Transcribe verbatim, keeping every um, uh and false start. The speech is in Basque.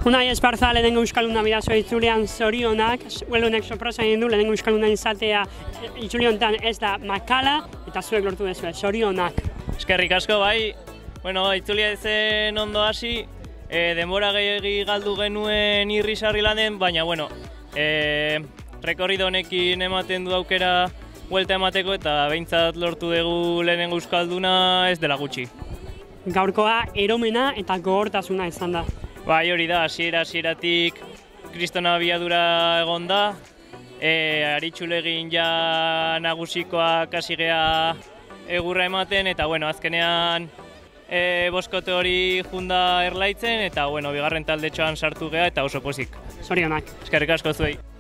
Unai Esparza lehenengo Euskalduna bidazo itzulean zorionak, huelunek soprosa egin du lehenengo Euskalduna izatea itzuli honetan ez da makala, eta zuek lortu dezue, zorionak. Eskerrik asko bai, bueno, itzulia ezen ondo hasi, e, denbora gehiagi galdu genuen irrisarri lanen, baina bueno, e, rekorrido honekin ematen du aukera buelta emateko eta behintzat lortu dugu lehenengo Euskalduna ez dela gutxi. Gaurkoa eromena eta gogortasuna izan da. Bai, hori da, hasiera hasieratik kristona abiadura egon da, e, aritxulegin ja nagusikoak hasi gea egurra ematen, eta bueno, azkenean e, boskote hori junda erlaitzen, eta bueno, bigarren taldetxoan sartu gea eta oso pozik. Zorionak. Eskerrik asko zuei.